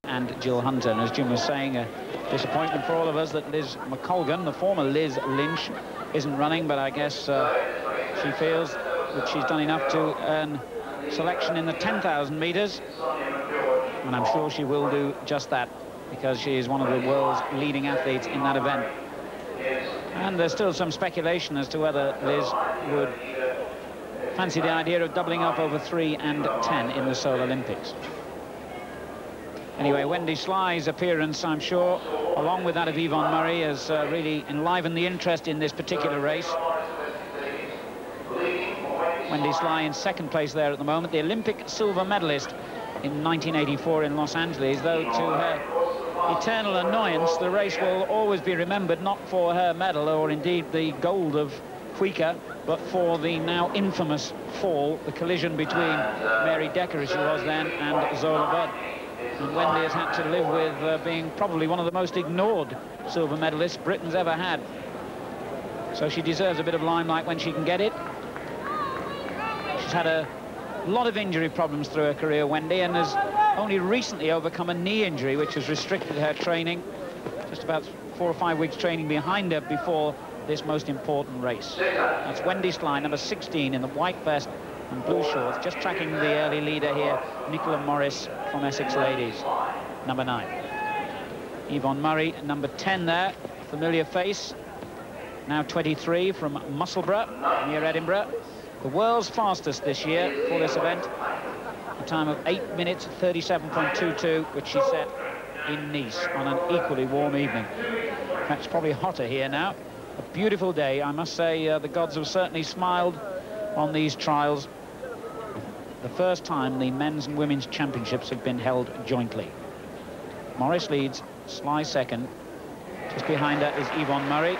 and Jill Hunter. And as Jim was saying, a disappointment for all of us that Liz McColgan, the former Liz Lynch, isn't running, but I guess she feels that she's done enough to earn selection in the 10,000 meters, and I'm sure she will do just that, because she is one of the world's leading athletes in that event. And there's still some speculation as to whether Liz would fancy the idea of doubling up over 3 and 10 in the Seoul Olympics. Anyway, Wendy Sly's appearance, I'm sure, along with that of Yvonne Murray, has really enlivened the interest in this particular race. Wendy Sly in second place there at the moment, the Olympic silver medalist in 1984 in Los Angeles, though to her eternal annoyance, the race will always be remembered not for her medal or indeed the gold of Cuica, but for the now infamous fall, the collision between Mary Decker, as she was then, and Zola Budd. And Wendy has had to live with being probably one of the most ignored silver medalists Britain's ever had. So she deserves a bit of limelight when she can get it. She's had a lot of injury problems through her career, Wendy, and has only recently overcome a knee injury which has restricted her training. Just about 4 or 5 weeks training behind her before this most important race. That's Wendy Sly, number 16, in the white vest and blue shorts, just tracking the early leader here, Nicola Morris from Essex Ladies, number 9. Yvonne Murray, number 10 there, familiar face, now 23 from Musselburgh, near Edinburgh. The world's fastest this year for this event, a time of 8 minutes 37.22, which she set in Nice on an equally warm evening. In fact, it's probably hotter here now. A beautiful day, I must say. The gods have certainly smiled on these trials. The first time the men's and women's championships have been held jointly. Morris leads, Sly second. Just behind her is Yvonne Murray.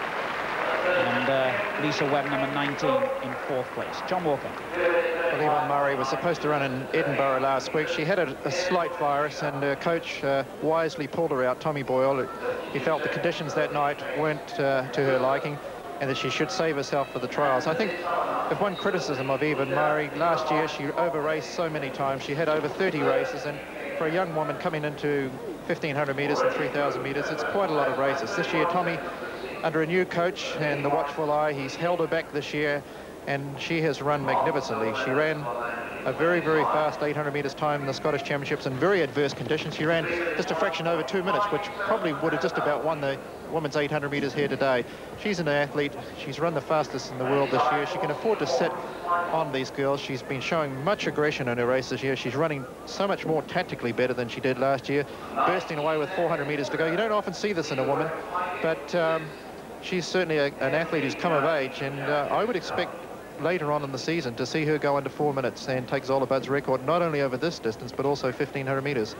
And Lisa Webb, number 19, in 4th place. John Walker. Well, Yvonne Murray was supposed to run in Edinburgh last week. She had a slight virus, and her coach wisely pulled her out, Tommy Boyle. He felt the conditions that night weren't to her liking, and that she should save herself for the trials. I think if one criticism of Yvonne Murray, last year she over-raced so many times. She had over 30 races, and for a young woman coming into 1,500 metres and 3,000 metres, it's quite a lot of races. This year, Tommy, under a new coach and the watchful eye, he's held her back this year, and she has run magnificently. She ran a very, very fast 800 metres time in the Scottish Championships in very adverse conditions. She ran just a fraction over 2 minutes, which probably would have just about won the women's 800 metres here today. She's an athlete. She's run the fastest in the world this year. She can afford to sit on these girls. She's been showing much aggression in her race this year. She's running so much more tactically better than she did last year, bursting away with 400 metres to go. You don't often see this in a woman, but she's certainly an athlete who's come of age, and I would expect later on in the season to see her go under 4 minutes and take Zola Budd's record, not only over this distance, but also 1,500 metres.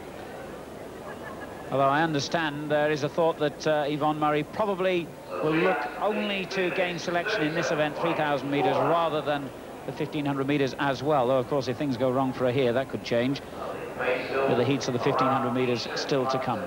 Although I understand there is a thought that Yvonne Murray probably will look only to gain selection in this event, 3,000 metres, rather than the 1,500 metres as well. Though, of course, if things go wrong for her here, that could change, with the heats of the 1,500 metres still to come.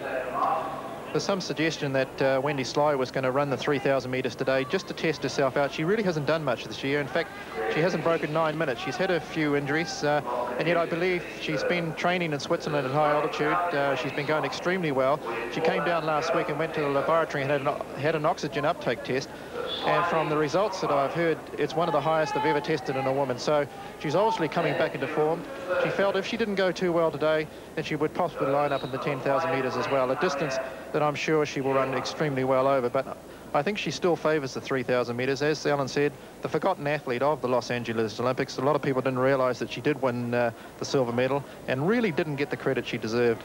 There's some suggestion that Wendy Sly was going to run the 3,000 metres today just to test herself out. She really hasn't done much this year. In fact, she hasn't broken 9 minutes. She's had a few injuries, and yet I believe she's been training in Switzerland at high altitude. She's been going extremely well. She came down last week and went to the laboratory and had an oxygen uptake test. And from the results that I've heard, it's one of the highest I've ever tested in a woman. So she's obviously coming back into form. She felt if she didn't go too well today, then she would possibly line up in the 10,000 metres as well, a distance that I'm sure she will run extremely well over. But I think she still favours the 3,000 metres. As Alan said, the forgotten athlete of the Los Angeles Olympics. A lot of people didn't realise that she did win the silver medal and really didn't get the credit she deserved.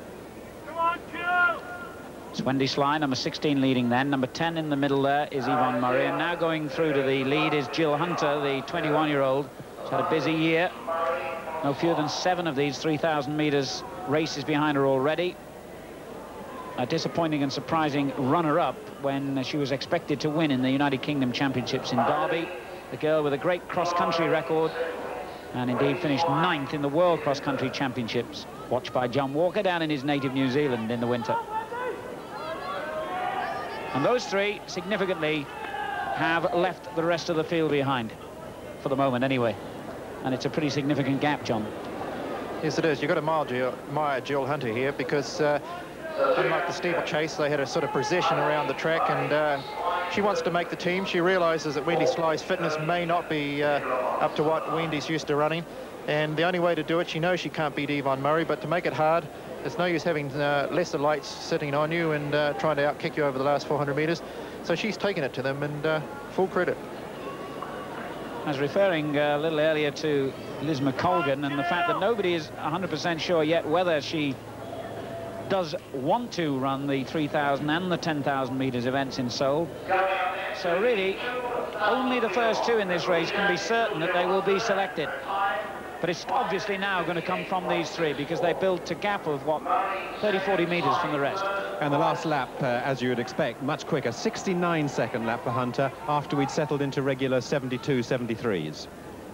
It's Wendy Sly, number 16, leading then. Number 10 in the middle there is Yvonne Murray. And now going through to the lead is Jill Hunter, the 21-year-old. She's had a busy year. No fewer than 7 of these 3,000 metres races behind her already. A disappointing and surprising runner-up when she was expected to win in the United Kingdom Championships in Derby. The girl with a great cross-country record, and indeed finished 9th in the World Cross-Country Championships, watched by John Walker down in his native New Zealand in the winter. And those 3 significantly have left the rest of the field behind, for the moment anyway. And it's a pretty significant gap, John. Yes, it is. You've got to admire Jill Hunter here, because unlike the steeplechase, they had a sort of procession around the track, and she wants to make the team. She realises that Wendy Sly's fitness may not be up to what Wendy's used to running, and the only way to do it, she knows she can't beat Yvonne Murray, but to make it hard, there's no use having lesser lights sitting on you and trying to outkick you over the last 400 metres. So she's taken it to them, and full credit. I was referring a little earlier to Liz McColgan and the fact that nobody is 100% sure yet whether she does want to run the 3,000 and the 10,000 metres events in Seoul. So really, only the first two in this race can be certain that they will be selected. But it's obviously now going to come from these three, because they built a gap of, what, 30-40 metres from the rest. And the last lap, as you would expect, much quicker. 69-second lap for Hunter after we'd settled into regular 72, 73s.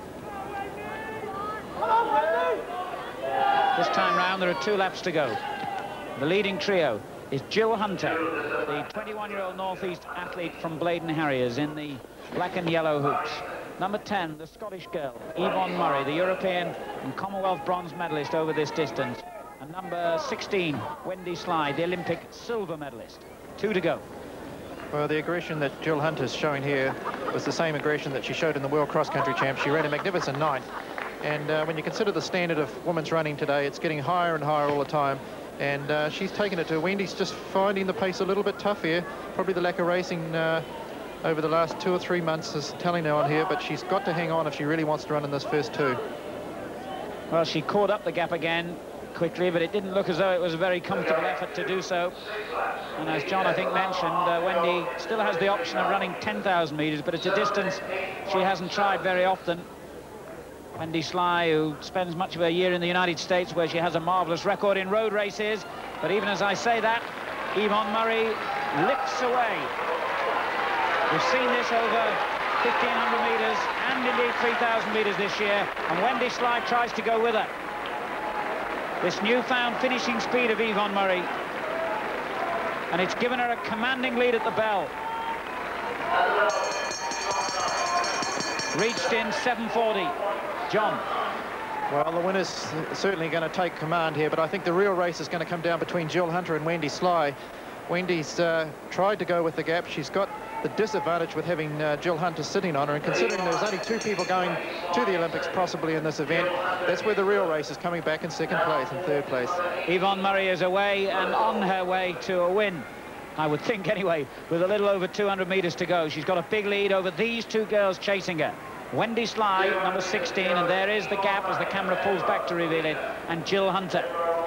This time round, there are 2 laps to go. The leading trio is Jill Hunter, the 21-year-old Northeast athlete from Bladen Harriers in the black and yellow hoops. Number 10, the Scottish girl, Yvonne Murray, the European and Commonwealth bronze medalist over this distance. And number 16, Wendy Sly, the Olympic silver medalist. 2 to go. Well, the aggression that Jill Hunter's showing here was the same aggression that she showed in the World Cross Country Champs. She ran a magnificent 9th. And when you consider the standard of women's running today, it's getting higher and higher all the time. And she's taken it to Wendy's just finding the pace a little bit tough here. Probably the lack of racing over the last 2 or 3 months is telling her on here, but she's got to hang on if she really wants to run in this first 2. Well, she caught up the gap again quickly, but it didn't look as though it was a very comfortable effort to do so. And as John, I think, mentioned, Wendy still has the option of running 10,000 metres, but it's a distance she hasn't tried very often. Wendy Sly, who spends much of her year in the United States, where she has a marvellous record in road races. But even as I say that, Yvonne Murray lifts away. We've seen this over 1,500 metres and indeed 3,000 metres this year, and Wendy Sly tries to go with her. This newfound finishing speed of Yvonne Murray, and it's given her a commanding lead at the bell. Reached in 7:40. John. Well, the winner's certainly going to take command here, but I think the real race is going to come down between Jill Hunter and Wendy Sly. Wendy's tried to go with the gap. She's got the disadvantage with having Jill Hunter sitting on her, and considering there's only 2 people going to the Olympics possibly in this event, that's where the real race is coming back in 2nd place and 3rd place. Yvonne Murray is away and on her way to a win, I would think anyway, with a little over 200 metres to go. She's got a big lead over these 2 girls chasing her. Wendy Sly, number 16, and there is the gap as the camera pulls back to reveal it, and Jill Hunter.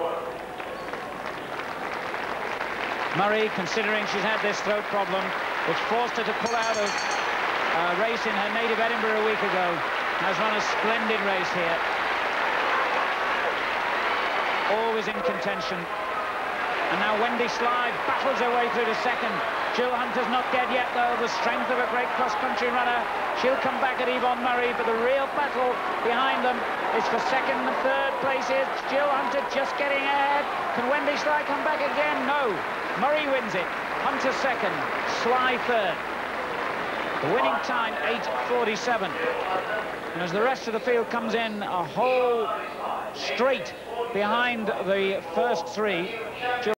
Murray, considering she's had this throat problem, which forced her to pull out of a race in her native Edinburgh a week ago, has run a splendid race here. Always in contention. And now Wendy Sly battles her way through to 2nd. Jill Hunter's not dead yet, though. The strength of a great cross-country runner. She'll come back at Yvonne Murray, but the real battle behind them is for 2nd and 3rd places. Jill Hunter just getting ahead. Can Wendy Sly come back again? No. Murray wins it. Hunter 2nd, Sly 3rd. The winning time, 8:47. And as the rest of the field comes in, a whole straight behind the first 3, Jill